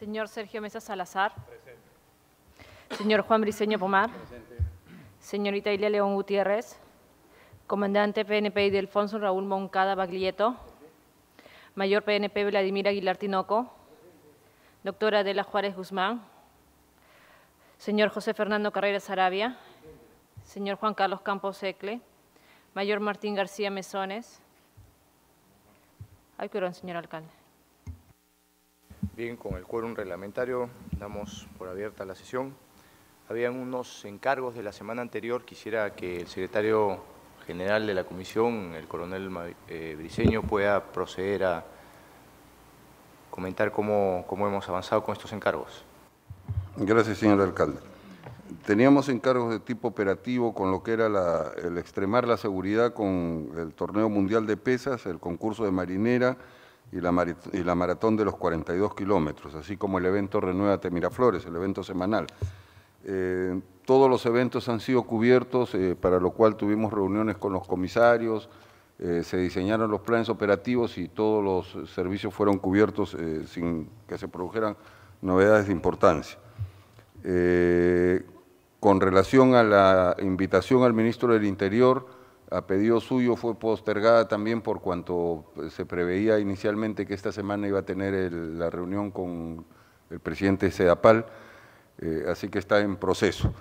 Señor Sergio Mesa Salazar. Presente. Señor Juan Briceño Pomar. Presente. Señorita Ilia León Gutiérrez. Comandante PNP Ildefonso Raúl Moncada Baglietto. Mayor PNP Vladimir Aguilar Tinoco. Doctora Adela Juárez Guzmán. Señor José Fernando Carreras Arabia. Señor Juan Carlos Campos Ecle. Mayor Martín García Mesones. Hay quórum, señor alcalde. Bien, con el quórum reglamentario damos por abierta la sesión. Habían unos encargos de la semana anterior. Quisiera que el secretario general de la comisión, el coronel Briceño, pueda proceder a comentar cómo hemos avanzado con estos encargos. Gracias, señor alcalde. Teníamos encargos de tipo operativo con lo que era el extremar la seguridad con el torneo mundial de pesas, el concurso de marinera y la maratón de los 42 kilómetros, así como el evento Renuévate Miraflores, el evento semanal. Todos los eventos han sido cubiertos, para lo cual tuvimos reuniones con los comisarios, se diseñaron los planes operativos y todos los servicios fueron cubiertos sin que se produjeran novedades de importancia. Con relación a la invitación al ministro del Interior, a pedido suyo fue postergada también por cuanto se preveía inicialmente que esta semana iba a tener la reunión con el presidente Sedapal, así que está en proceso.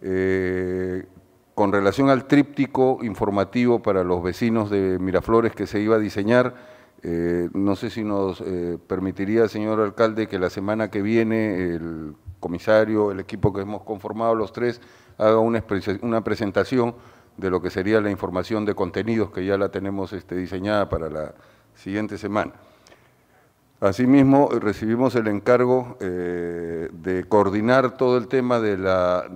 Con relación al tríptico informativo para los vecinos de Miraflores que se iba a diseñar, no sé si nos permitiría, señor alcalde, que la semana que viene el comisario, el equipo que hemos conformado los tres, haga una presentación de lo que sería la información de contenidos que ya la tenemos diseñada para la siguiente semana. Asimismo, recibimos el encargo de coordinar todo el tema del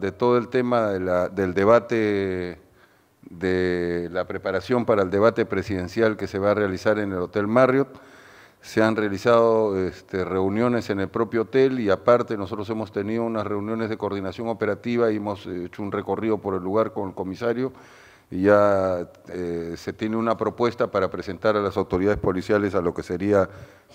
debate, de la preparación para el debate presidencial que se va a realizar en el Hotel Marriott. Se han realizado reuniones en el propio hotel y aparte nosotros hemos tenido unas reuniones de coordinación operativa y hemos hecho un recorrido por el lugar con el comisario y ya se tiene una propuesta para presentar a las autoridades policiales a lo que sería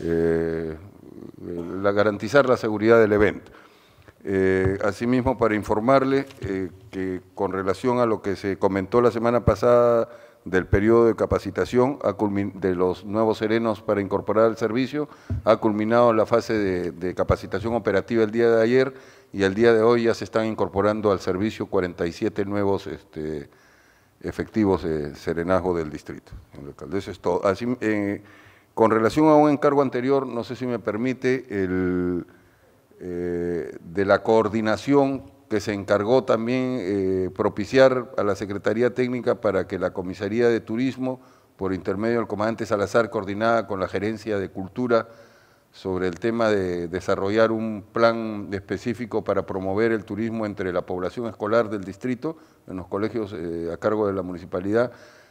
garantizar la seguridad del evento. Asimismo, para informarle que con relación a lo que se comentó la semana pasada del periodo de capacitación de los nuevos serenos para incorporar al servicio, ha culminado la fase de capacitación operativa el día de ayer y el día de hoy ya se están incorporando al servicio 47 nuevos efectivos de serenazgo del distrito. Eso es todo. Así, con relación a un encargo anterior, no sé si me permite, de la coordinación que se encargó también propiciar a la Secretaría Técnica para que la Comisaría de Turismo, por intermedio del comandante Salazar, coordinada con la Gerencia de Cultura, sobre el tema de desarrollar un plan específico para promover el turismo entre la población escolar del distrito, en los colegios a cargo de la municipalidad.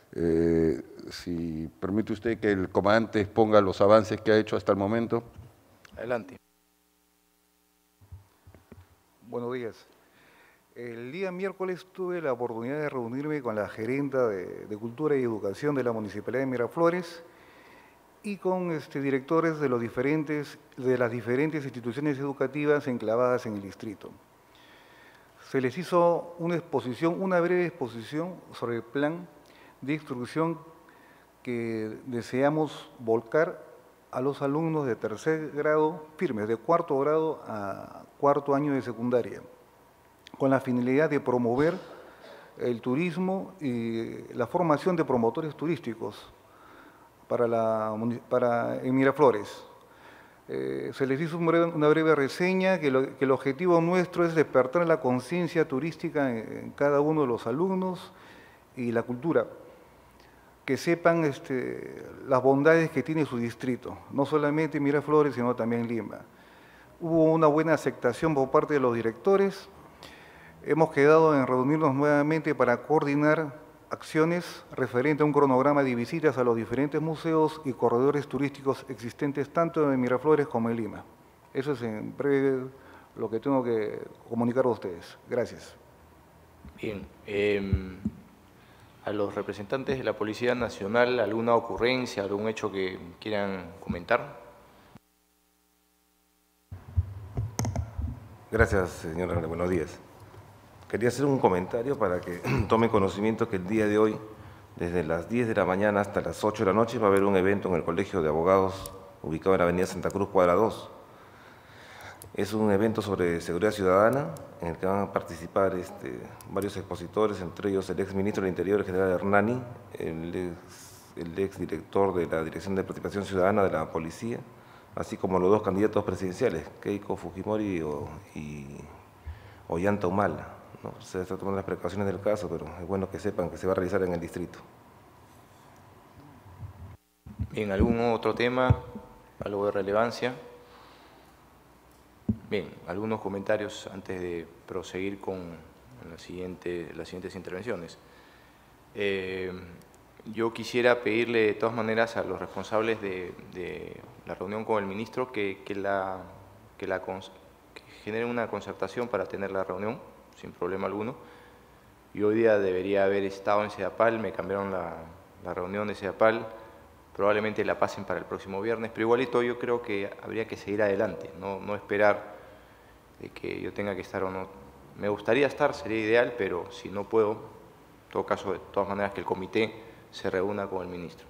Si permite usted que el comandante exponga los avances que ha hecho hasta el momento. Adelante. Buenos días. El día miércoles tuve la oportunidad de reunirme con la gerenta de Cultura y Educación de la Municipalidad de Miraflores y con directores de las diferentes instituciones educativas enclavadas en el distrito. Se les hizo una breve exposición sobre el plan de instrucción que deseamos volcar a los alumnos de tercer grado, firmes, de cuarto grado a cuarto año de secundaria, con la finalidad de promover el turismo y la formación de promotores turísticos en Miraflores. Se les hizo una breve reseña que el objetivo nuestro es despertar la conciencia turística en cada uno de los alumnos y la cultura, que sepan las bondades que tiene su distrito, no solamente Miraflores, sino también Lima. Hubo una buena aceptación por parte de los directores. Hemos quedado en reunirnos nuevamente para coordinar acciones referentes a un cronograma de visitas a los diferentes museos y corredores turísticos existentes tanto en Miraflores como en Lima. Eso es en breve lo que tengo que comunicar a ustedes. Gracias. Bien. A los representantes de la Policía Nacional, ¿alguna ocurrencia, algún hecho que quieran comentar? Gracias, señor alcalde. Buenos días. Quería hacer un comentario para que tome conocimiento que el día de hoy, desde las 10 de la mañana hasta las 8 de la noche, va a haber un evento en el Colegio de Abogados, ubicado en la avenida Santa Cruz, cuadra 2. Es un evento sobre seguridad ciudadana, en el que van a participar varios expositores, entre ellos el ex ministro del Interior, el general Hernani, el ex director de la Dirección de Participación Ciudadana de la Policía, así como los dos candidatos presidenciales, Keiko Fujimori y Ollanta Humala, ¿no? Se están tomando las precauciones del caso, pero es bueno que sepan que se va a realizar en el distrito. Bien, ¿algún otro tema? ¿Algo de relevancia? Bien, algunos comentarios antes de proseguir con las siguientes intervenciones. Yo quisiera pedirle de todas maneras a los responsables de la reunión con el ministro que generen una concertación para tener la reunión, sin problema alguno. Yo hoy día debería haber estado en CEDAPAL, me cambiaron la reunión de CEDAPAL, probablemente la pasen para el próximo viernes, pero igualito yo creo que habría que seguir adelante, no esperar de que yo tenga que estar o no. Me gustaría estar, sería ideal, pero si no puedo, en todo caso, de todas maneras que el comité se reúna con el ministro.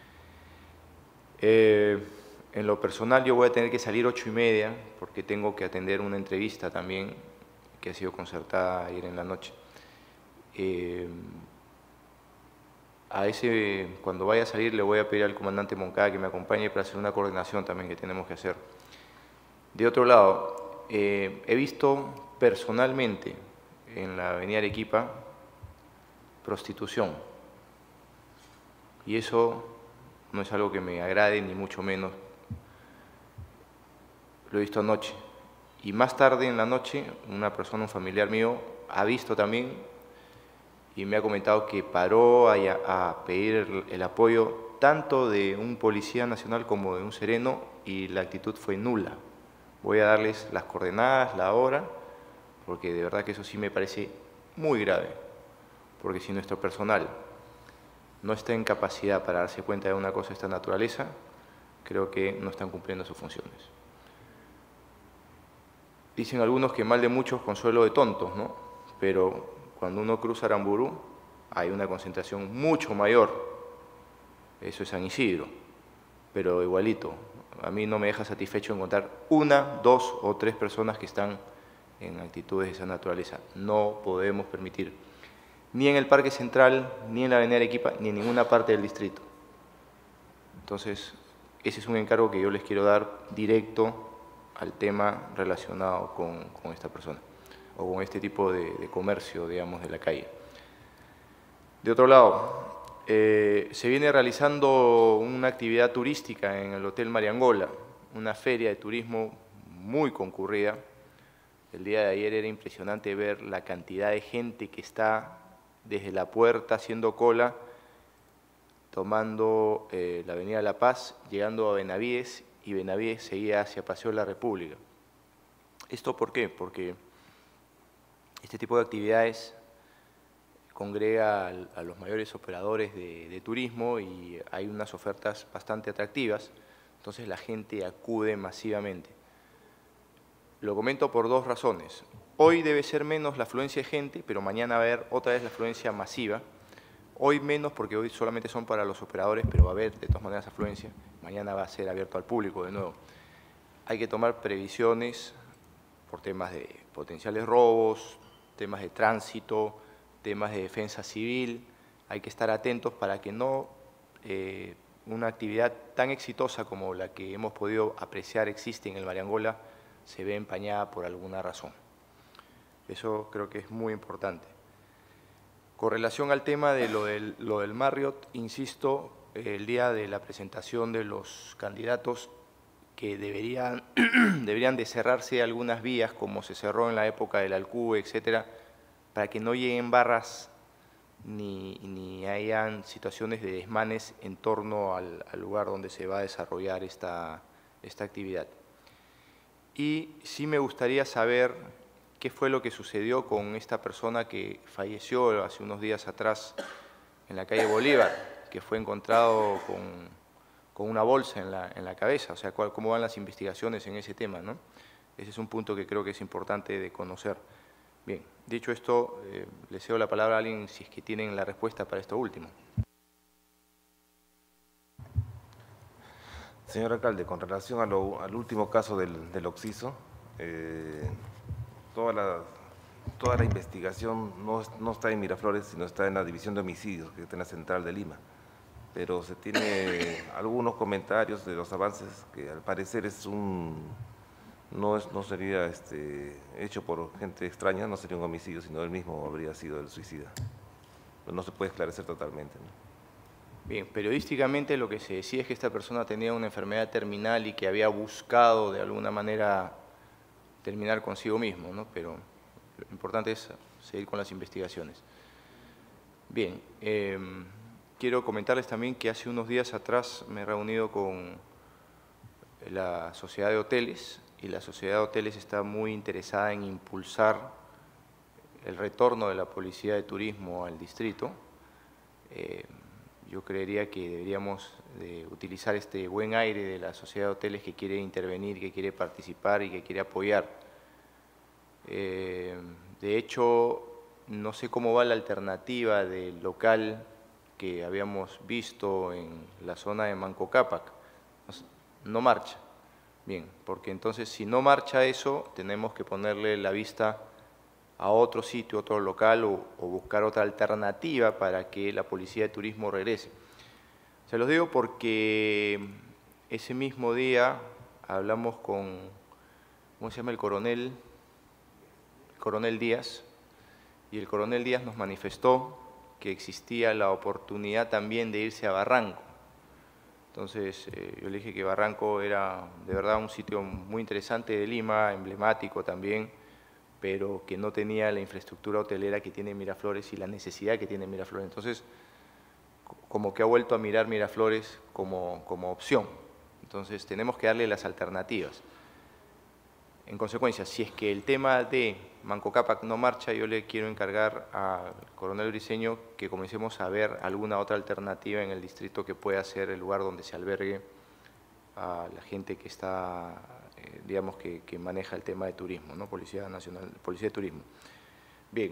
En lo personal yo voy a tener que salir 8:30 porque tengo que atender una entrevista también que ha sido concertada ayer en la noche. Cuando vaya a salir le voy a pedir al comandante Moncada que me acompañe para hacer una coordinación también que tenemos que hacer. De otro lado, he visto personalmente en la avenida Arequipa prostitución y eso no es algo que me agrade ni mucho menos. Lo he visto anoche y más tarde en la noche una persona, un familiar mío, ha visto también y me ha comentado que paró a pedir el apoyo tanto de un policía nacional como de un sereno y la actitud fue nula. Voy a darles las coordenadas, la hora, porque de verdad que eso sí me parece muy grave, porque si nuestro personal no está en capacidad para darse cuenta de una cosa de esta naturaleza, creo que no están cumpliendo sus funciones. Dicen algunos que mal de muchos, consuelo de tontos, ¿no? Pero cuando uno cruza Aramburú hay una concentración mucho mayor, eso es San Isidro, pero igualito. A mí no me deja satisfecho encontrar 1, 2 o 3 personas que están en actitudes de esa naturaleza. No podemos permitir, ni en el Parque Central, ni en la avenida Arequipa, ni en ninguna parte del distrito. Entonces, ese es un encargo que yo les quiero dar directo al tema relacionado con esta persona, o con este tipo de comercio, digamos, de la calle. De otro lado, se viene realizando una actividad turística en el Hotel Mariangola, una feria de turismo muy concurrida. El día de ayer era impresionante ver la cantidad de gente que está desde la puerta haciendo cola, tomando la avenida La Paz, llegando a Benavides, y Benavides seguía hacia Paseo de la República. ¿Esto por qué? Porque este tipo de actividades congrega a los mayores operadores de turismo y hay unas ofertas bastante atractivas, entonces la gente acude masivamente. Lo comento por dos razones. Hoy debe ser menos la afluencia de gente, pero mañana va a haber otra vez la afluencia masiva. Hoy menos porque hoy solamente son para los operadores, pero va a haber de todas maneras afluencia. Mañana va a ser abierto al público de nuevo. Hay que tomar previsiones por temas de potenciales robos, temas de tránsito, temas de defensa civil. Hay que estar atentos para que no una actividad tan exitosa como la que hemos podido apreciar existe en el Mariangola se ve empañada por alguna razón. Eso creo que es muy importante. Con relación al tema de lo del Marriott, insisto, el día de la presentación de los candidatos que deberían de cerrarse algunas vías, como se cerró en la época del Alcube, etcétera, para que no lleguen barras ni hayan situaciones de desmanes en torno al lugar donde se va a desarrollar esta actividad. Y sí me gustaría saber qué fue lo que sucedió con esta persona que falleció hace unos días atrás en la calle Bolívar, que fue encontrado con una bolsa en la cabeza, o sea, cómo van las investigaciones en ese tema, ¿no? Ese es un punto que creo que es importante de conocer. Bien, dicho esto, le cedo la palabra a alguien si es que tienen la respuesta para esto último. Señor alcalde, con relación al último caso del Oxiso, toda la investigación no está en Miraflores, sino está en la División de Homicidios, que está en la Central de Lima. Pero se tiene algunos comentarios de los avances que al parecer no sería hecho por gente extraña, no sería un homicidio, sino él mismo habría sido el suicida. Pero no se puede esclarecer totalmente, ¿no? Bien, periodísticamente lo que se decía es que esta persona tenía una enfermedad terminal y que había buscado de alguna manera terminar consigo mismo, ¿no? Pero lo importante es seguir con las investigaciones. Bien, quiero comentarles también que hace unos días atrás me he reunido con la Sociedad de Hoteles y la Sociedad de Hoteles está muy interesada en impulsar el retorno de la Policía de Turismo al distrito. Yo creería que deberíamos de utilizar este buen aire de la Sociedad de Hoteles que quiere intervenir, que quiere participar y que quiere apoyar. De hecho, no sé cómo va la alternativa del local que habíamos visto en la zona de Manco Cápac. No marcha. Bien, porque entonces si no marcha eso, tenemos que ponerle la vista a otro sitio, otro local o buscar otra alternativa para que la Policía de Turismo regrese. Se los digo porque ese mismo día hablamos con, ¿cómo se llama? El coronel Díaz, y el coronel Díaz nos manifestó que existía la oportunidad también de irse a Barranco. Entonces yo le dije que Barranco era de verdad un sitio muy interesante de Lima, emblemático también, pero que no tenía la infraestructura hotelera que tiene Miraflores y la necesidad que tiene Miraflores. Entonces, como que ha vuelto a mirar Miraflores como opción. Entonces, tenemos que darle las alternativas. En consecuencia, si es que el tema de Manco Cápac no marcha, yo le quiero encargar al coronel Briceño que comencemos a ver alguna otra alternativa en el distrito que pueda ser el lugar donde se albergue a la gente que está, digamos, que maneja el tema de turismo, ¿no? Policía Nacional, Policía de Turismo. Bien,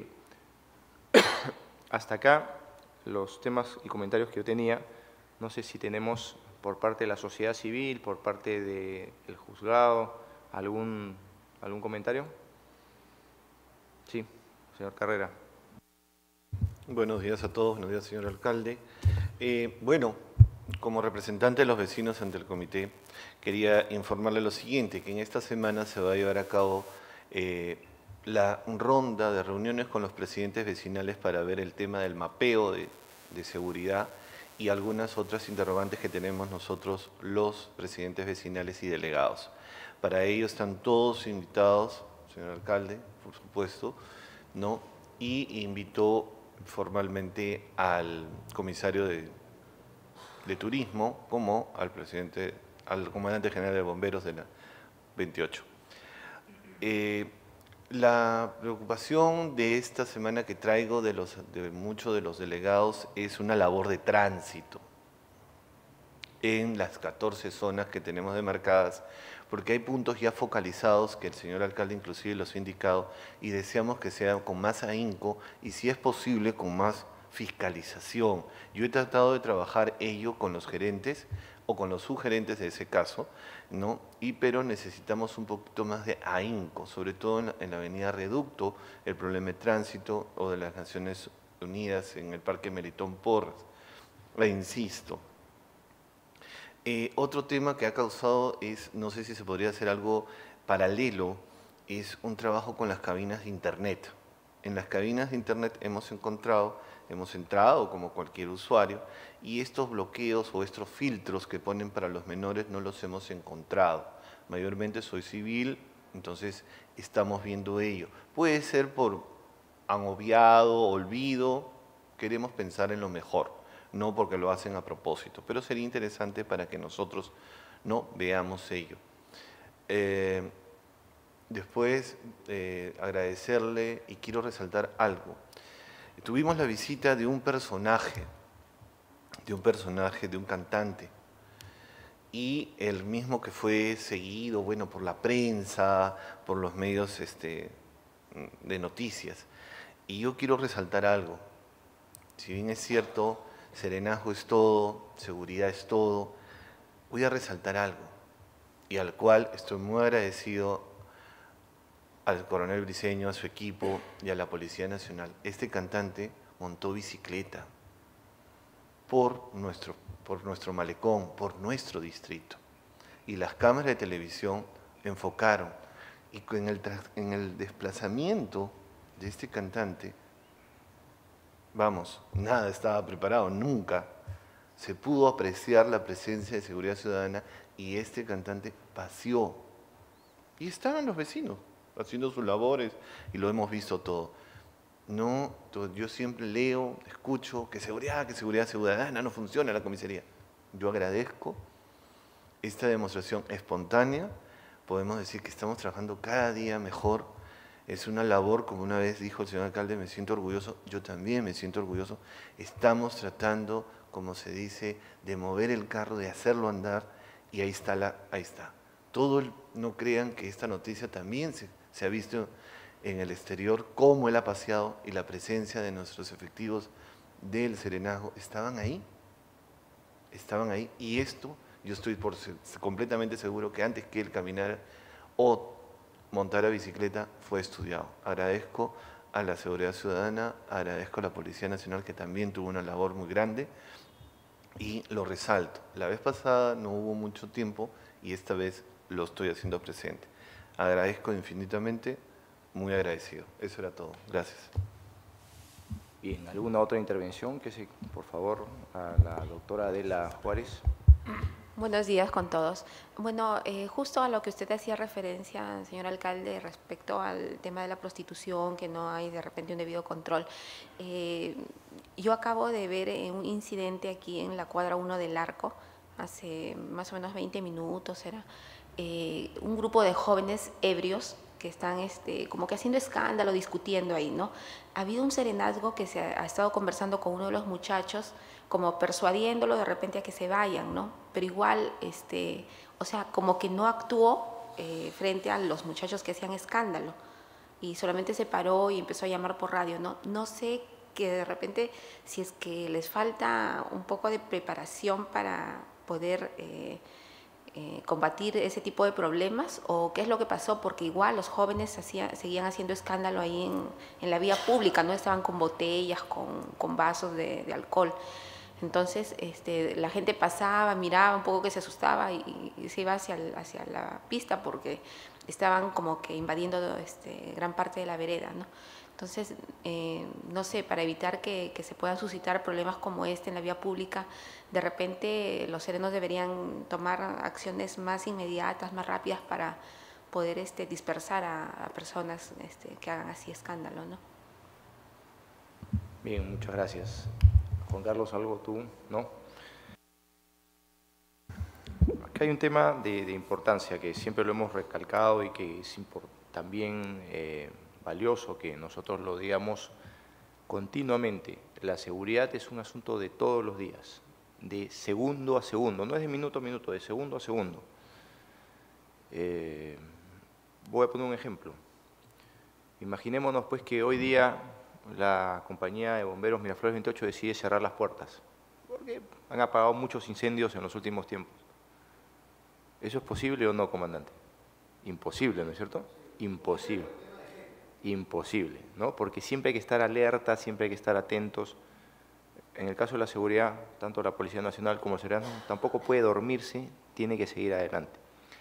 hasta acá los temas y comentarios que yo tenía. No sé si tenemos por parte de la sociedad civil, por parte del juzgado, algún comentario. Sí, señor Carrera. Buenos días a todos, buenos días, señor alcalde. Bueno, como representante de los vecinos ante el comité, quería informarle lo siguiente, que en esta semana se va a llevar a cabo la ronda de reuniones con los presidentes vecinales para ver el tema del mapeo de seguridad y algunas otras interrogantes que tenemos nosotros, los presidentes vecinales y delegados. Para ello están todos invitados, señor alcalde, por supuesto, ¿no? Y invitó formalmente al comisario de Turismo como al comandante general de bomberos de la 28. La preocupación de esta semana que traigo de muchos de los delegados es una labor de tránsito en las 14 zonas que tenemos demarcadas, porque hay puntos ya focalizados que el señor alcalde inclusive los ha indicado y deseamos que sea con más ahínco y si es posible con más fiscalización. Yo he tratado de trabajar ello con los gerentes o con los subgerentes de ese caso, ¿no? Pero necesitamos un poquito más de ahínco, sobre todo en la avenida Reducto, el problema de tránsito o de las Naciones Unidas en el Parque Melitón Porras. Le insisto. Otro tema que ha causado es, no sé si se podría hacer algo paralelo, es un trabajo con las cabinas de internet. En las cabinas de internet hemos entrado como cualquier usuario y estos bloqueos o estos filtros que ponen para los menores no los hemos encontrado. Mayormente soy civil, entonces estamos viendo ello. Puede ser por agobiado, olvido, queremos pensar en lo mejor, no porque lo hacen a propósito, pero sería interesante para que nosotros no veamos ello. Después, agradecerle y quiero resaltar algo. Tuvimos la visita de un personaje, de un cantante, y el mismo que fue seguido, bueno, por la prensa, por los medios de noticias. Y yo quiero resaltar algo. Si bien es cierto, serenazgo es todo, seguridad es todo, voy a resaltar algo, y al cual estoy muy agradecido al coronel Briceño, a su equipo y a la Policía Nacional. Este cantante montó bicicleta por nuestro malecón, por nuestro distrito. Y las cámaras de televisión enfocaron. Y en el desplazamiento de este cantante, vamos, nada estaba preparado, nunca se pudo apreciar la presencia de seguridad ciudadana y este cantante paseó. Y estaban los vecinos haciendo sus labores y lo hemos visto todo. No, yo siempre leo, escucho que seguridad ciudadana no funciona en la comisaría. Yo agradezco esta demostración espontánea. Podemos decir que estamos trabajando cada día mejor. Es una labor, como una vez dijo el señor alcalde, me siento orgulloso, yo también me siento orgulloso. Estamos tratando, como se dice, de mover el carro, de hacerlo andar, y ahí está. No crean que esta noticia también se ha visto en el exterior, cómo él ha paseado y la presencia de nuestros efectivos del serenazgo estaban ahí, y esto yo estoy completamente seguro que antes que él caminara o montara bicicleta fue estudiado. Agradezco a la seguridad ciudadana, agradezco a la Policía Nacional que también tuvo una labor muy grande y lo resalto. La vez pasada no hubo mucho tiempo y esta vez lo estoy haciendo presente. Agradezco infinitamente, muy agradecido. Eso era todo. Gracias. Bien, ¿alguna otra intervención? Por favor, a la doctora Adela Juárez. Buenos días con todos. Bueno, justo a lo que usted hacía referencia, señor alcalde, respecto al tema de la prostitución, que no hay de repente un debido control. Yo acabo de ver un incidente aquí en la cuadra 1 del Arco, hace más o menos 20 minutos era, un grupo de jóvenes ebrios que están como que haciendo escándalo, discutiendo ahí, ¿no? Ha habido un serenazgo que se ha estado conversando con uno de los muchachos, como persuadiéndolo de repente a que se vayan, ¿no? Pero igual, o sea, como que no actuó frente a los muchachos que hacían escándalo y solamente se paró y empezó a llamar por radio, ¿no? No sé que de repente si es que les falta un poco de preparación para poder combatir ese tipo de problemas, o qué es lo que pasó, porque igual los jóvenes seguían haciendo escándalo ahí en la vía pública, no estaban con botellas, con vasos de alcohol. Entonces la gente pasaba, miraba un poco, que se asustaba y se iba hacia la pista porque estaban como que invadiendo gran parte de la vereda, ¿no? Entonces, no sé, para evitar que se puedan suscitar problemas como en la vía pública, de repente los serenos deberían tomar acciones más inmediatas, más rápidas para poder dispersar a personas que hagan así escándalo, ¿no? Bien, muchas gracias. Juan Carlos, ¿algo tú? ¿No? Acá hay un tema de importancia que siempre lo hemos recalcado y que es también valioso que nosotros lo digamos continuamente. La seguridad es un asunto de todos los días, de segundo a segundo, no es de minuto a minuto, de segundo a segundo. Voy a poner un ejemplo. Imaginémonos pues que hoy día la compañía de bomberos Miraflores 28 decide cerrar las puertas, porque han apagado muchos incendios en los últimos tiempos. ¿Eso es posible o no, comandante? Imposible, ¿no es cierto? Imposible. Imposible, ¿no? Porque siempre hay que estar alerta, siempre hay que estar atentos. En el caso de la seguridad, tanto la Policía Nacional como el Sereno tampoco puede dormirse, tiene que seguir adelante.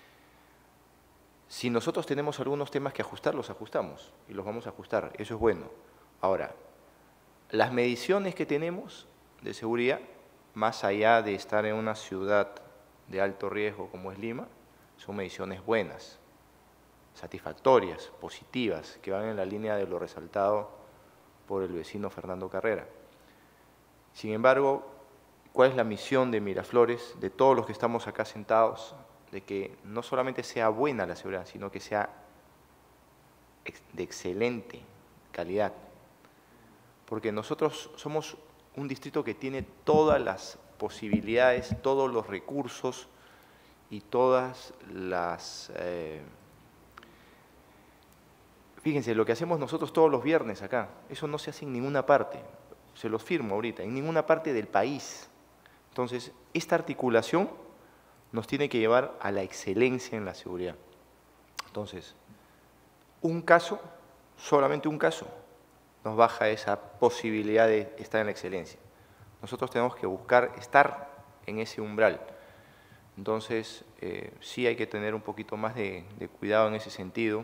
Si nosotros tenemos algunos temas que ajustar, los ajustamos y los vamos a ajustar, eso es bueno. Ahora, las mediciones que tenemos de seguridad, más allá de estar en una ciudad de alto riesgo como es Lima, son mediciones buenas, satisfactorias, positivas, que van en la línea de lo resaltado por el vecino Fernando Carrera. Sin embargo, ¿cuál es la misión de Miraflores, de todos los que estamos acá sentados? De que no solamente sea buena la seguridad, sino que sea de excelente calidad. Porque nosotros somos un distrito que tiene todas las posibilidades, todos los recursos y todas las... fíjense, lo que hacemos nosotros todos los viernes acá, eso no se hace en ninguna parte, se los firmo ahorita, en ninguna parte del país. Entonces, esta articulación nos tiene que llevar a la excelencia en la seguridad. Entonces, un caso, solamente un caso, nos baja esa posibilidad de estar en la excelencia. Nosotros tenemos que buscar estar en ese umbral. Entonces, sí hay que tener un poquito más de cuidado en ese sentido.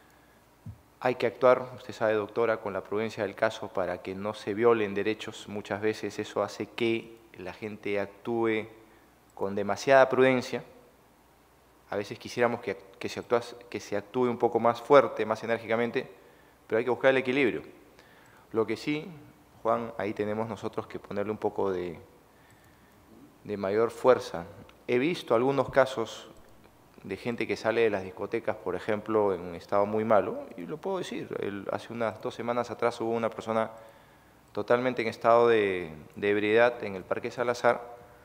Hay que actuar, usted sabe, doctora, con la prudencia del caso para que no se violen derechos. Muchas veces eso hace que la gente actúe con demasiada prudencia. A veces quisiéramos que se actúe un poco más fuerte, más enérgicamente, pero hay que buscar el equilibrio. Lo que sí, Juan, ahí tenemos nosotros que ponerle un poco de mayor fuerza. He visto algunos casos de gente que sale de las discotecas, por ejemplo, en un estado muy malo, y lo puedo decir, hace unas 2 semanas atrás hubo una persona totalmente en estado de ebriedad en el Parque Salazar,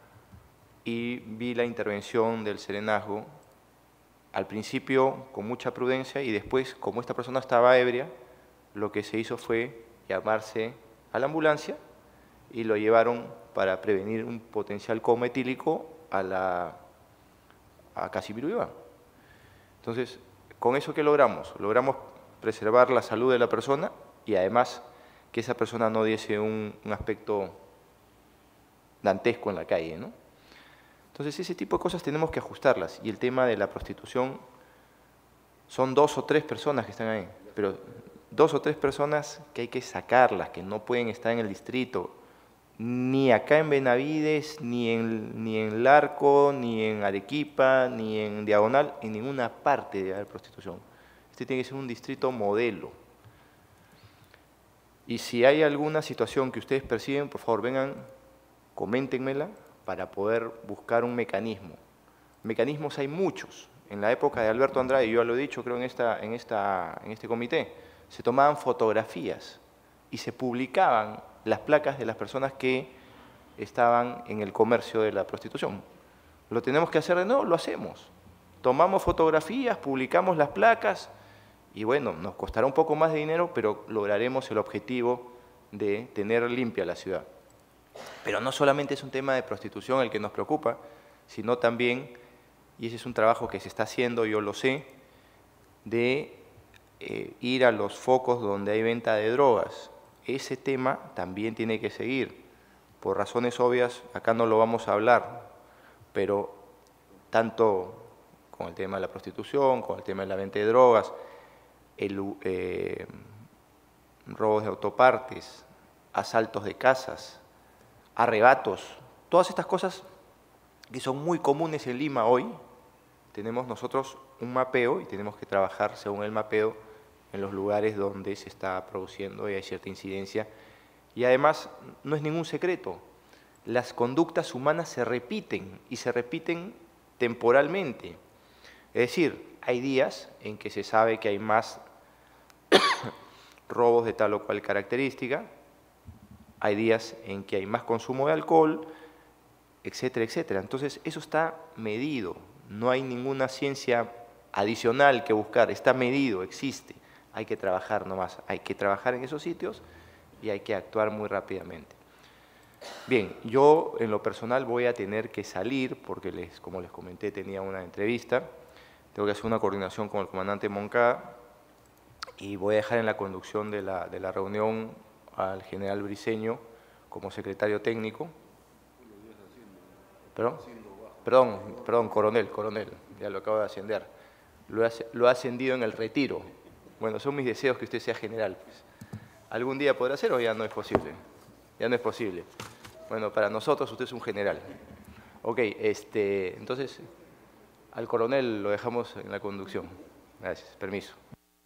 y vi la intervención del serenazgo, al principio con mucha prudencia, y después, como esta persona estaba ebria, lo que se hizo fue llamarse a la ambulancia y lo llevaron para prevenir un potencial coma etílico a Casimiro Iván. Entonces, ¿con eso qué logramos? Logramos preservar la salud de la persona y además que esa persona no diese un aspecto dantesco en la calle, ¿no? Entonces, ese tipo de cosas tenemos que ajustarlas. Y el tema de la prostitución, son 2 o 3 personas que están ahí, pero 2 o 3 personas que hay que sacarlas, que no pueden estar en el distrito, ni acá en Benavides, ni en Larco, ni en Arequipa, ni en Diagonal, en ninguna parte de haber prostitución. Este tiene que ser un distrito modelo. Y si hay alguna situación que ustedes perciben, por favor vengan, coméntenmela para poder buscar un mecanismo. Mecanismos hay muchos. En la época de Alberto Andrade, yo ya lo he dicho creo en este comité, se tomaban fotografías y se publicaban las placas de las personas que estaban en el comercio de la prostitución. ¿Lo tenemos que hacer de nuevo? Lo hacemos. Tomamos fotografías, publicamos las placas y bueno, nos costará un poco más de dinero, pero lograremos el objetivo de tener limpia la ciudad. Pero no solamente es un tema de prostitución el que nos preocupa, sino también, y ese es un trabajo que se está haciendo, yo lo sé, de ir a los focos donde hay venta de drogas. Ese tema también tiene que seguir. Por razones obvias, acá no lo vamos a hablar, pero tanto con el tema de la prostitución, con el tema de la venta de drogas, robos de autopartes, asaltos de casas, arrebatos, todas estas cosas que son muy comunes en Lima hoy, tenemos nosotros un mapeo y tenemos que trabajar según el mapeo en los lugares donde se está produciendo y hay cierta incidencia. Y además, no es ningún secreto, las conductas humanas se repiten y se repiten temporalmente. Es decir, hay días en que se sabe que hay más robos de tal o cual característica, hay días en que hay más consumo de alcohol, etcétera, etcétera. Entonces, eso está medido, no hay ninguna ciencia adicional que buscar, está medido, existe. Hay que trabajar nomás, hay que trabajar en esos sitios y hay que actuar muy rápidamente. Bien, yo en lo personal voy a tener que salir porque, como les comenté, tenía una entrevista, tengo que hacer una coordinación con el comandante Moncada y voy a dejar en la conducción de la reunión al general Briceño como secretario técnico. Perdón, coronel, ya lo acabo de ascender. Lo ha ascendido en el retiro. Bueno, son mis deseos que usted sea general. Pues. ¿Algún día podrá ser o ya no es posible? Ya no es posible. Bueno, para nosotros usted es un general. Ok, entonces al coronel lo dejamos en la conducción. Gracias, permiso.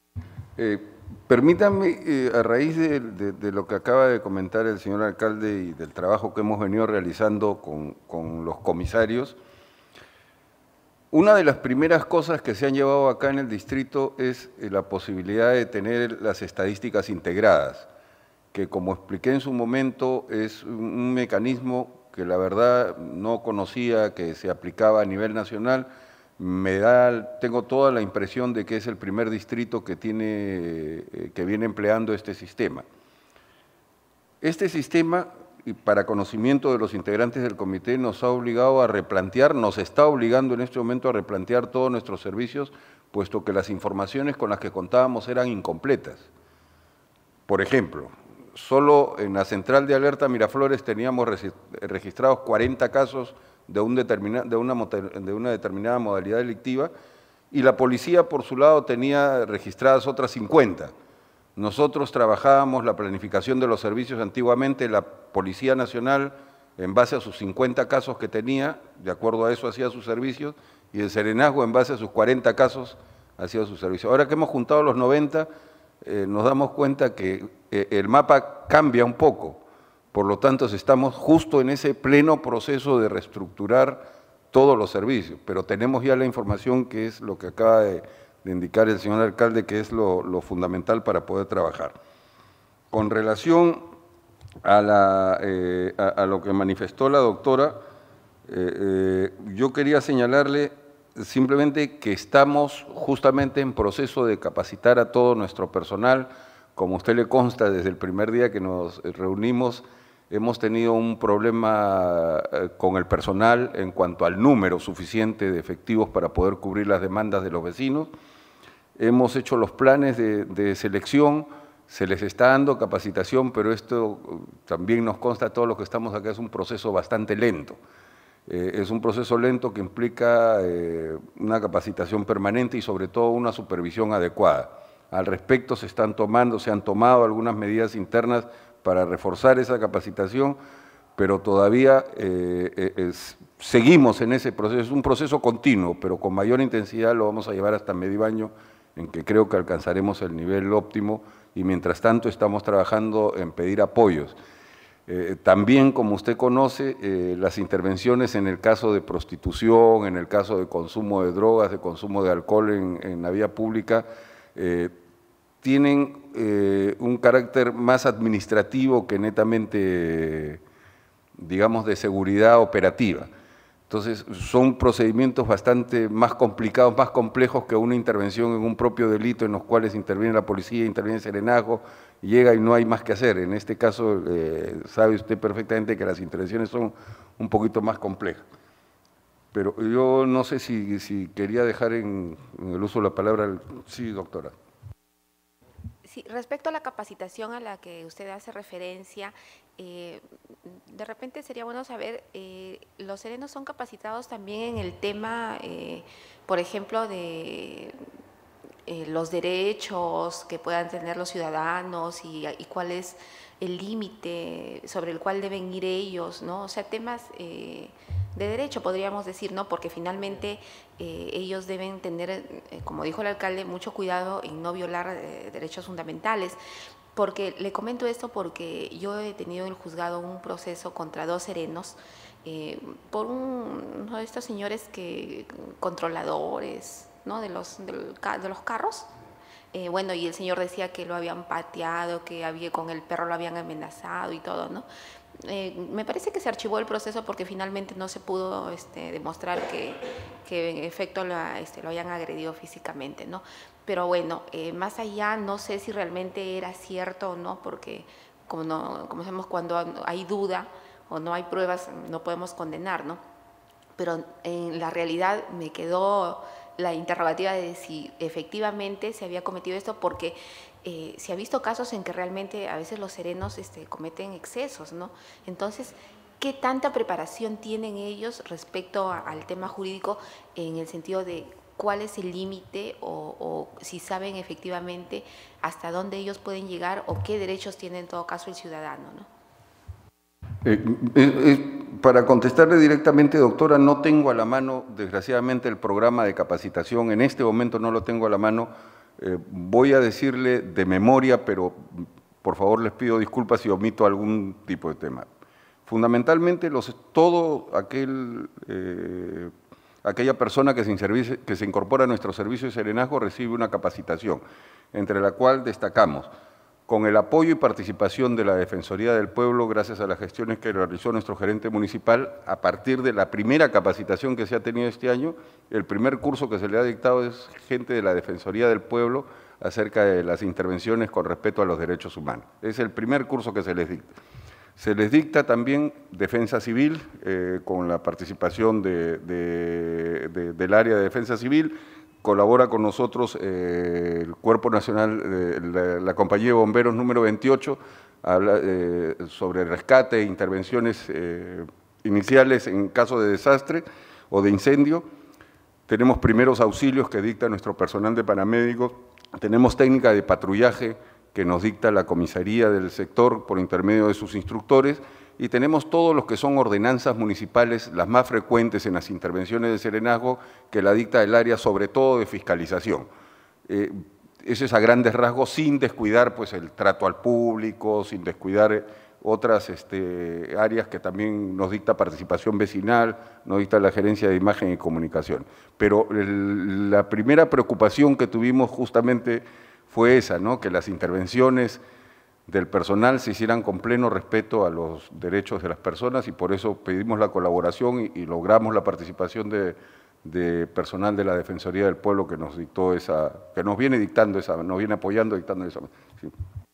Permítanme, a raíz de lo que acaba de comentar el señor alcalde y del trabajo que hemos venido realizando con los comisarios, una de las primeras cosas que se han llevado acá en el distrito es la posibilidad de tener las estadísticas integradas, que como expliqué en su momento es un mecanismo que la verdad no conocía que se aplicaba a nivel nacional, tengo toda la impresión de que es el primer distrito que viene empleando este sistema. Este sistema, y para conocimiento de los integrantes del comité, nos ha obligado a replantear, nos está obligando en este momento a replantear todos nuestros servicios, puesto que las informaciones con las que contábamos eran incompletas. Por ejemplo, solo en la central de alerta Miraflores teníamos registrados 40 casos de una determinada modalidad delictiva y la policía, por su lado, tenía registradas otras 50. Nosotros trabajábamos la planificación de los servicios antiguamente, la Policía Nacional, en base a sus 50 casos que tenía, de acuerdo a eso hacía sus servicios, y el Serenazgo, en base a sus 40 casos, hacía sus servicios. Ahora que hemos juntado los 90, nos damos cuenta que el mapa cambia un poco, por lo tanto estamos justo en ese pleno proceso de reestructurar todos los servicios, pero tenemos ya la información que es lo que acaba de indicar el señor alcalde, que es lo fundamental para poder trabajar. Con relación a lo que manifestó la doctora, yo quería señalarle simplemente que estamos justamente en proceso de capacitar a todo nuestro personal. Como a usted le consta, desde el primer día que nos reunimos, hemos tenido un problema con el personal en cuanto al número suficiente de efectivos para poder cubrir las demandas de los vecinos. Hemos hecho los planes de selección, se les está dando capacitación, pero esto también nos consta a todos los que estamos acá, es un proceso bastante lento. Es un proceso lento que implica una capacitación permanente y sobre todo una supervisión adecuada. Al respecto se han tomado algunas medidas internas para reforzar esa capacitación, pero todavía seguimos en ese proceso. Es un proceso continuo, pero con mayor intensidad lo vamos a llevar hasta medio año, en que creo que alcanzaremos el nivel óptimo y mientras tanto estamos trabajando en pedir apoyos. También, como usted conoce, las intervenciones en el caso de prostitución, en el caso de consumo de drogas, de consumo de alcohol en la vía pública, tienen un carácter más administrativo que netamente, digamos, de seguridad operativa. Entonces, son procedimientos bastante más complicados, más complejos que una intervención en un propio delito en los cuales interviene la policía, interviene el Serenazgo, llega y no hay más que hacer. En este caso, sabe usted perfectamente que las intervenciones son un poquito más complejas. Pero yo no sé si quería dejar en el uso de la palabra. Sí, doctora. Sí, respecto a la capacitación a la que usted hace referencia, de repente sería bueno saber, ¿los serenos son capacitados también en el tema, por ejemplo, de los derechos que puedan tener los ciudadanos y cuál es el límite sobre el cual deben ir ellos, ¿no? O sea, temas de derecho, podríamos decir, ¿no? Porque finalmente ellos deben tener, como dijo el alcalde, mucho cuidado en no violar derechos fundamentales. Porque le comento esto porque yo he tenido en el juzgado un proceso contra 2 serenos por uno de estos señores controladores, ¿no? de los carros. Bueno, y el señor decía que lo habían pateado, que con el perro lo habían amenazado y todo, ¿no? Me parece que se archivó el proceso porque finalmente no se pudo demostrar que en efecto lo hayan agredido físicamente, ¿no? Pero bueno, más allá no sé si realmente era cierto o no, porque como sabemos, cuando hay duda o no hay pruebas no podemos condenar, ¿no? Pero en la realidad me quedó la interrogativa de si efectivamente se había cometido esto, porque se ha visto casos en que realmente a veces los serenos cometen excesos, ¿no? Entonces, ¿qué tanta preparación tienen ellos respecto al tema jurídico en el sentido de cuál es el límite o si saben efectivamente hasta dónde ellos pueden llegar o qué derechos tiene en todo caso el ciudadano, ¿no? Para contestarle directamente, doctora, no tengo a la mano, desgraciadamente, el programa de capacitación. En este momento no lo tengo a la mano. Voy a decirle de memoria, pero por favor les pido disculpas si omito algún tipo de tema. Fundamentalmente, aquella persona que se incorpora a nuestro servicio de serenazgo recibe una capacitación, entre la cual destacamos con el apoyo y participación de la Defensoría del Pueblo, gracias a las gestiones que realizó nuestro gerente municipal, a partir de la primera capacitación que se ha tenido este año, el primer curso que se le ha dictado es gente de la Defensoría del Pueblo acerca de las intervenciones con respecto a los derechos humanos. Es el primer curso que se les dicta. Se les dicta también defensa civil, con la participación del área de defensa civil. Colabora con nosotros el Cuerpo Nacional, la Compañía de Bomberos número 28, habla sobre rescate e intervenciones iniciales en caso de desastre o de incendio. Tenemos primeros auxilios que dicta nuestro personal de paramédicos. Tenemos técnica de patrullaje que nos dicta la comisaría del sector por intermedio de sus instructores, y tenemos todos los que son ordenanzas municipales, las más frecuentes en las intervenciones de serenazgo, que la dicta el área, sobre todo de fiscalización. Eso es a grandes rasgos, sin descuidar pues, el trato al público, sin descuidar otras áreas que también nos dicta participación vecinal, nos dicta la Gerencia de Imagen y Comunicación. Pero la primera preocupación que tuvimos justamente fue esa, ¿no? Que las intervenciones del personal se hicieran con pleno respeto a los derechos de las personas, y por eso pedimos la colaboración y logramos la participación de personal de la Defensoría del Pueblo que nos dictó que nos viene dictando nos viene apoyando dictando esa. Sí.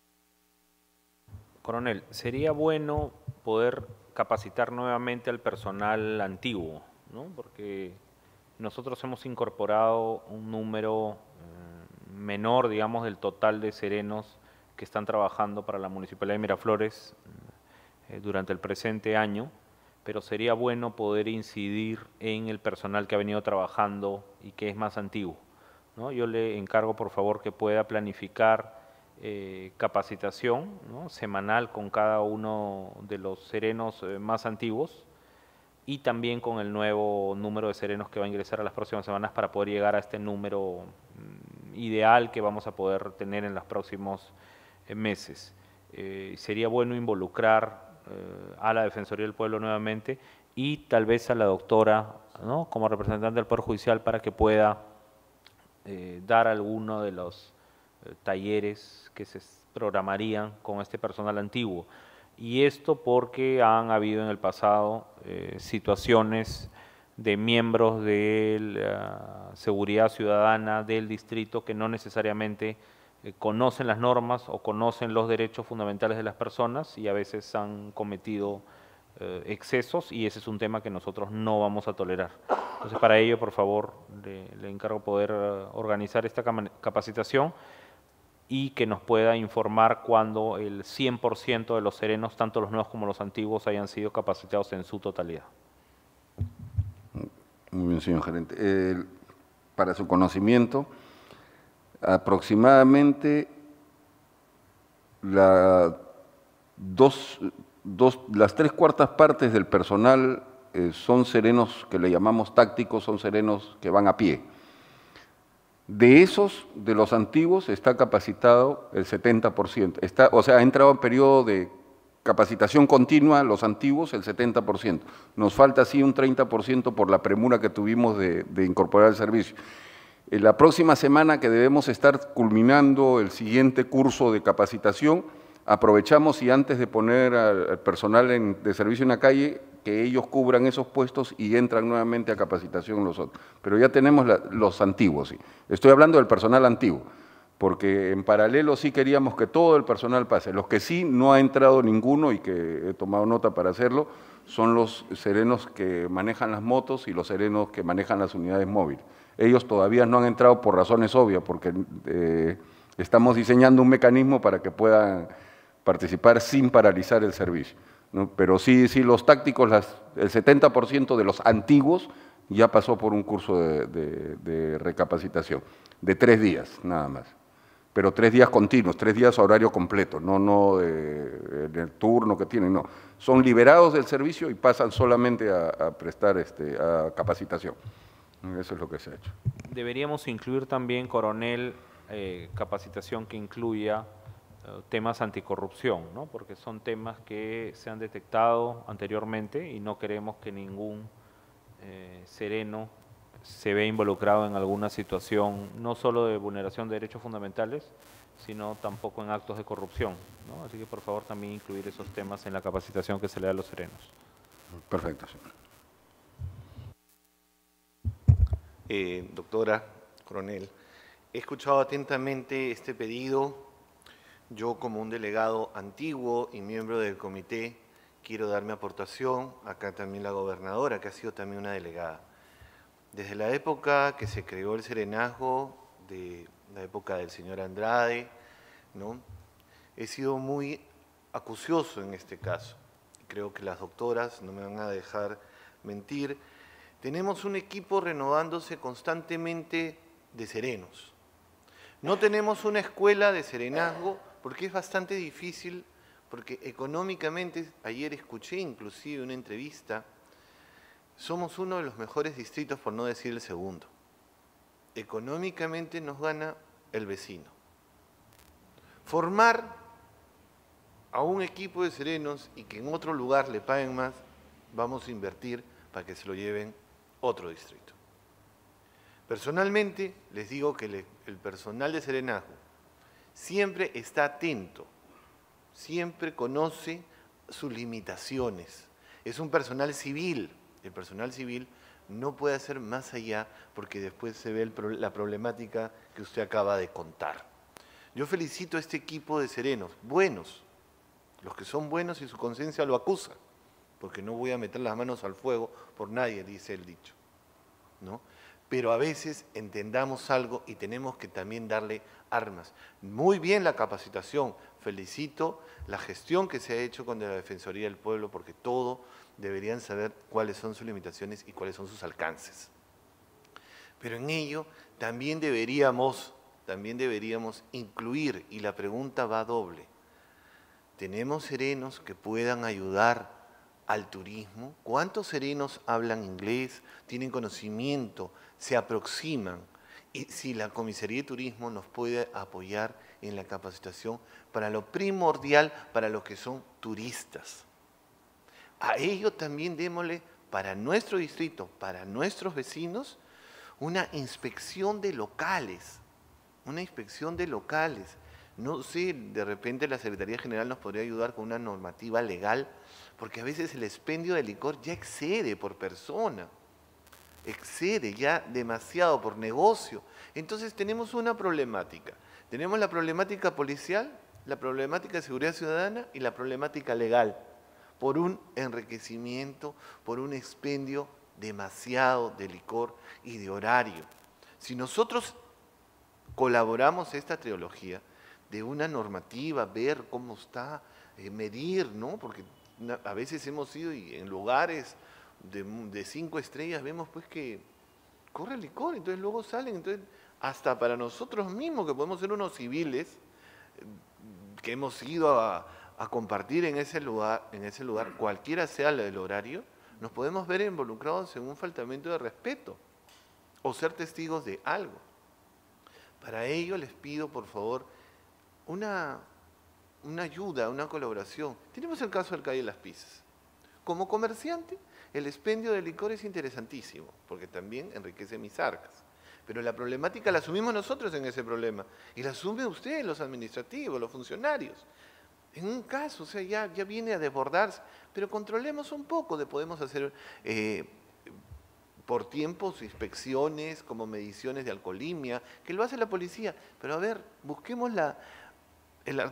Coronel, sería bueno poder capacitar nuevamente al personal antiguo, ¿no? Porque nosotros hemos incorporado un número menor, digamos, del total de serenos que están trabajando para la Municipalidad de Miraflores durante el presente año, pero sería bueno poder incidir en el personal que ha venido trabajando y que es más antiguo, ¿no? Yo le encargo, por favor, que pueda planificar capacitación, ¿no? Semanal con cada uno de los serenos más antiguos, y también con el nuevo número de serenos que va a ingresar a las próximas semanas para poder llegar a este número ideal que vamos a poder tener en los próximos meses. Sería bueno involucrar a la Defensoría del Pueblo nuevamente y tal vez a la doctora, ¿no? Como representante del Poder Judicial, para que pueda dar alguno de los talleres que se programarían con este personal antiguo. Y esto porque han habido en el pasado situaciones de miembros de la seguridad ciudadana del distrito que no necesariamente conocen las normas o conocen los derechos fundamentales de las personas, y a veces han cometido excesos, y ese es un tema que nosotros no vamos a tolerar. Entonces, para ello, por favor, le encargo poder organizar esta capacitación y que nos pueda informar cuando el 100% de los serenos, tanto los nuevos como los antiguos, hayan sido capacitados en su totalidad. Muy bien, señor gerente. Para su conocimiento, aproximadamente las 3/4 partes del personal son serenos que le llamamos tácticos, son serenos que van a pie. De esos, de los antiguos, está capacitado el 70%. O sea, ha entrado en periodo de capacitación continua, los antiguos, el 70%. Nos falta, sí, un 30% por la premura que tuvimos de incorporar el servicio. En la próxima semana, que debemos estar culminando el siguiente curso de capacitación, aprovechamos, y antes de poner al personal de servicio en la calle, que ellos cubran esos puestos y entran nuevamente a capacitación los otros. Pero ya tenemos los antiguos, sí. Estoy hablando del personal antiguo, porque en paralelo sí queríamos que todo el personal pase. Los que sí no ha entrado ninguno, y que he tomado nota para hacerlo, son los serenos que manejan las motos y los serenos que manejan las unidades móviles. Ellos todavía no han entrado por razones obvias, porque estamos diseñando un mecanismo para que puedan participar sin paralizar el servicio, ¿no? Pero sí, los tácticos, el 70% de los antiguos ya pasó por un curso de recapacitación, de 3 días nada más, pero 3 días continuos, 3 días a horario completo, no del turno que tienen, no. Son liberados del servicio y pasan solamente a prestar a capacitación. Eso es lo que se ha hecho. Deberíamos incluir también, coronel, capacitación que incluya temas anticorrupción, ¿no? Porque son temas que se han detectado anteriormente y no queremos que ningún sereno se ve involucrado en alguna situación, no solo de vulneración de derechos fundamentales, sino tampoco en actos de corrupción, ¿no? Así que por favor también incluir esos temas en la capacitación que se le da a los serenos. Perfecto, señor. Doctora, coronel, he escuchado atentamente este pedido. Yo, como un delegado antiguo y miembro del comité, quiero dar mi aportación. Acá también la gobernadora, que ha sido también una delegada. Desde la época que se creó el serenazgo, de la época del señor Andrade, ¿no?, he sido muy acucioso en este caso. Creo que las doctoras no me van a dejar mentir. Tenemos un equipo renovándose constantemente de serenos. No tenemos una escuela de serenazgo porque es bastante difícil, porque económicamente, ayer escuché inclusive una entrevista, somos uno de los mejores distritos, por no decir el segundo. Económicamente nos gana el vecino. Formar a un equipo de serenos y que en otro lugar le paguen más, vamos a invertir para que se lo lleven otro distrito. Personalmente, les digo que el personal de serenazgo siempre está atento, siempre conoce sus limitaciones. Es un personal civil. El personal civil no puede hacer más allá porque después se ve la problemática que usted acaba de contar. Yo felicito a este equipo de serenos, buenos, los que son buenos y su conciencia lo acusa, porque no voy a meter las manos al fuego por nadie, dice el dicho, ¿no? Pero a veces entendamos algo y tenemos que también darle armas. Muy bien la capacitación, felicito la gestión que se ha hecho con la Defensoría del Pueblo, porque todo deberían saber cuáles son sus limitaciones y cuáles son sus alcances. Pero en ello también deberíamos incluir, y la pregunta va doble, ¿tenemos serenos que puedan ayudar al turismo? ¿Cuántos serenos hablan inglés, tienen conocimiento, se aproximan? Y si la Comisaría de Turismo nos puede apoyar en la capacitación para lo primordial, para los que son turistas. A ello también démosle para nuestro distrito, para nuestros vecinos, una inspección de locales, No sé, de repente la Secretaría General nos podría ayudar con una normativa legal, porque a veces el expendio de licor ya excede por persona, excede ya demasiado por negocio. Entonces tenemos una problemática. Tenemos la problemática policial, la problemática de seguridad ciudadana y la problemática legal, por un enriquecimiento, por un expendio demasiado de licor y de horario. Si nosotros colaboramos esta trilogía de una normativa, ver cómo está, medir, ¿no? Porque a veces hemos ido y en lugares de 5 estrellas vemos pues que corre el licor, entonces luego salen, entonces hasta para nosotros mismos que podemos ser unos civiles que hemos ido a compartir en ese lugar, cualquiera sea el horario, nos podemos ver involucrados en un faltamiento de respeto o ser testigos de algo. Para ello les pido, por favor, una ayuda, una colaboración. Tenemos el caso del Calle de las Pizzas. Como comerciante, el expendio de licor es interesantísimo, porque también enriquece mis arcas. Pero la problemática la asumimos nosotros en ese problema, y la asume usted, los administrativos, los funcionarios. En un caso, o sea, ya viene a desbordarse, pero controlemos un poco, podemos hacer por tiempos inspecciones, como mediciones de alcoholemia, que lo hace la policía. Pero a ver, busquemos el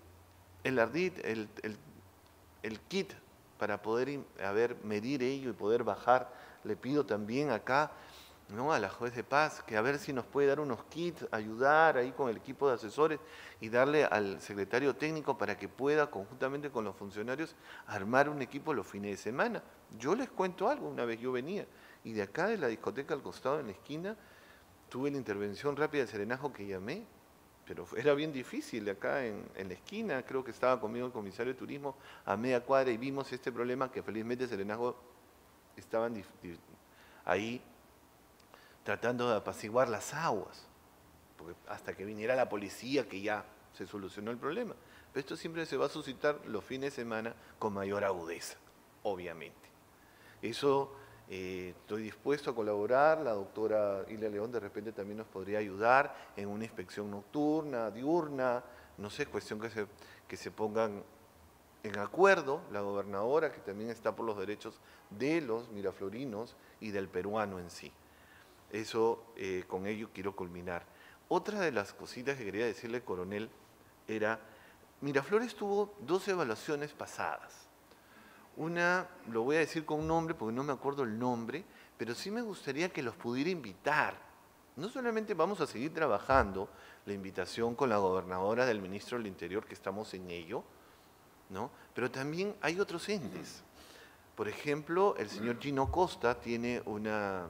kit para poder medir ello y poder bajar. Le pido también acá, ¿no?, a la juez de paz, que a ver si nos puede dar unos kits, ayudar ahí con el equipo de asesores y darle al secretario técnico para que pueda, conjuntamente con los funcionarios, armar un equipo los fines de semana. Yo les cuento algo, una vez yo venía, y de acá de la discoteca al costado, en la esquina, tuve la intervención rápida del serenazgo que llamé, pero era bien difícil, acá en la esquina, creo que estaba conmigo el comisario de turismo a media cuadra y vimos este problema que felizmente el serenazgo estaban ahí tratando de apaciguar las aguas, porque hasta que viniera la policía que ya se solucionó el problema. Pero esto siempre se va a suscitar los fines de semana con mayor agudeza, obviamente. Eso Estoy dispuesto a colaborar, la doctora Ilia León de repente también nos podría ayudar en una inspección nocturna, diurna, no sé, cuestión que se pongan en acuerdo, la gobernadora, que también está por los derechos de los miraflorinos y del peruano en sí. Eso, con ello quiero culminar. Otra de las cositas que quería decirle, coronel, era, Miraflores tuvo 2 evaluaciones pasadas. Una, lo voy a decir con un nombre porque no me acuerdo el nombre, pero sí me gustaría que los pudiera invitar. No solamente vamos a seguir trabajando la invitación con la gobernadora del ministro del Interior, que estamos en ello, ¿no? Pero también hay otros entes. Por ejemplo, el señor Gino Costa tiene una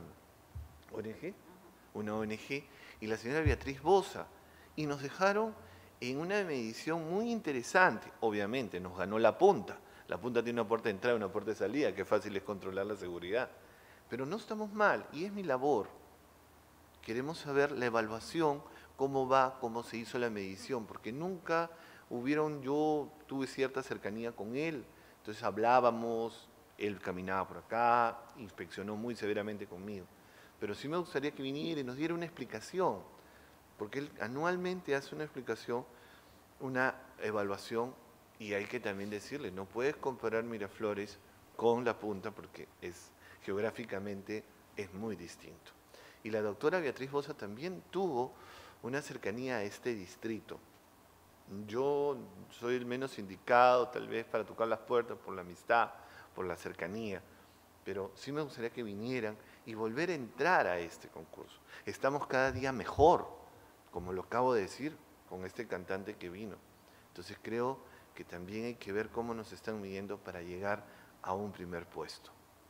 ONG, y la señora Beatriz Boza, y nos dejaron en una medición muy interesante. Obviamente, nos ganó la punta. La punta tiene una puerta de entrada y una puerta de salida, que fácil es controlar la seguridad. Pero no estamos mal, y es mi labor. Queremos saber la evaluación, cómo va, cómo se hizo la medición, porque nunca yo tuve cierta cercanía con él, entonces hablábamos, él caminaba por acá, inspeccionó muy severamente conmigo. Pero sí me gustaría que viniera y nos diera una explicación, porque él anualmente hace una explicación, una evaluación, y hay que también decirle, no puedes comparar Miraflores con La Punta porque geográficamente es muy distinto. Y la doctora Beatriz Boza también tuvo una cercanía a este distrito. Yo soy el menos indicado tal vez para tocar las puertas por la amistad, por la cercanía, pero sí me gustaría que vinieran y volver a entrar a este concurso. Estamos cada día mejor, como lo acabo de decir, con este cantante que vino. Entonces creo que también hay que ver cómo nos están midiendo para llegar a un primer puesto.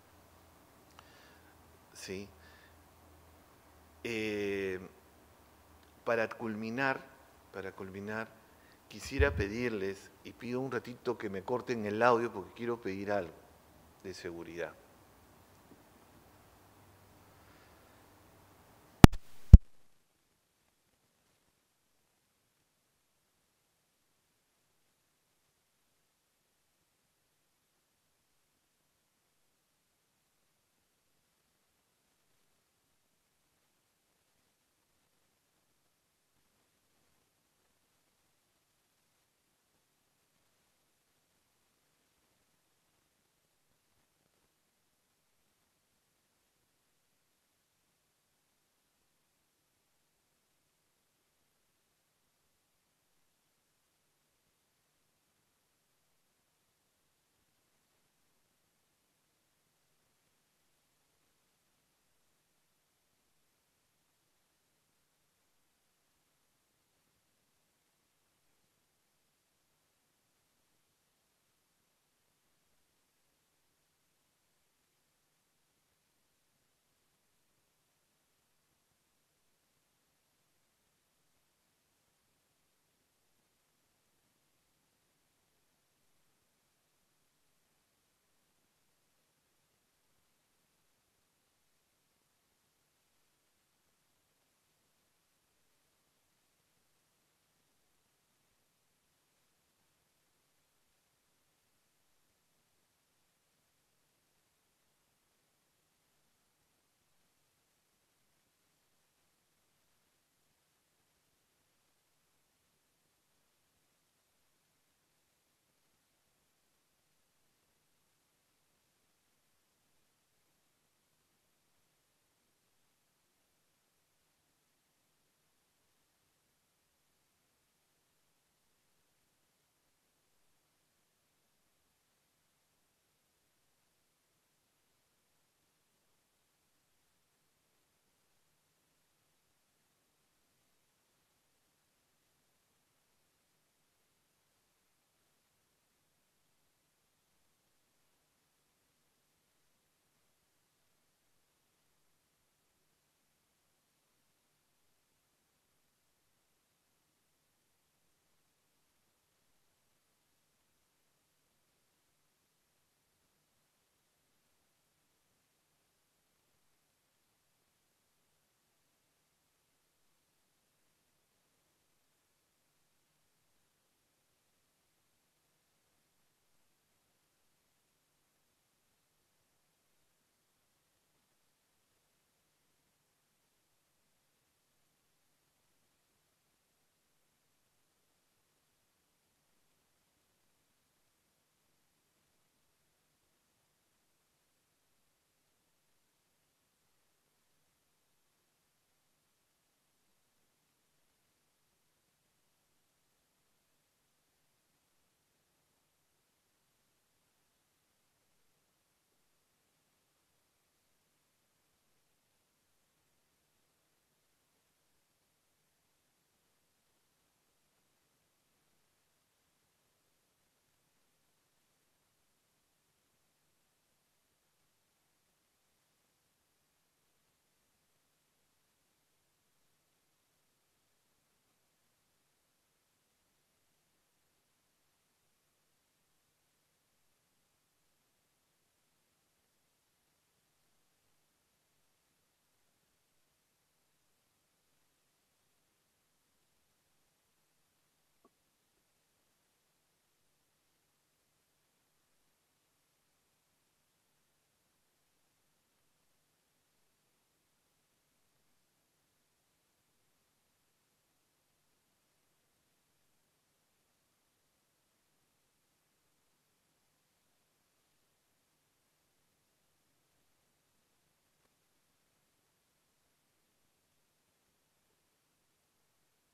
¿Sí? Para culminar, quisiera pedirles, y pido un ratito que me corten el audio porque quiero pedir algo de seguridad.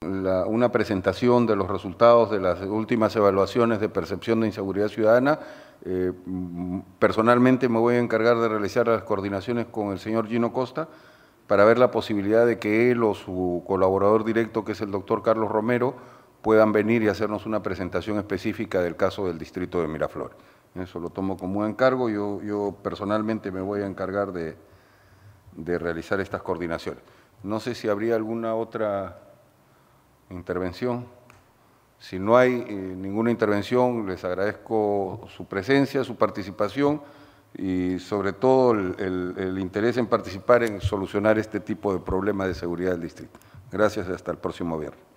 una presentación de los resultados de las últimas evaluaciones de percepción de inseguridad ciudadana. Personalmente me voy a encargar de realizar las coordinaciones con el señor Gino Costa para ver la posibilidad de que él o su colaborador directo, que es el doctor Carlos Romero, puedan venir y hacernos una presentación específica del caso del distrito de Miraflores. Eso lo tomo como un encargo. Yo personalmente me voy a encargar de realizar estas coordinaciones. No sé si habría alguna otra intervención. Si no hay ninguna intervención, les agradezco su presencia, su participación y sobre todo el interés en participar en solucionar este tipo de problemas de seguridad del distrito. Gracias y hasta el próximo viernes.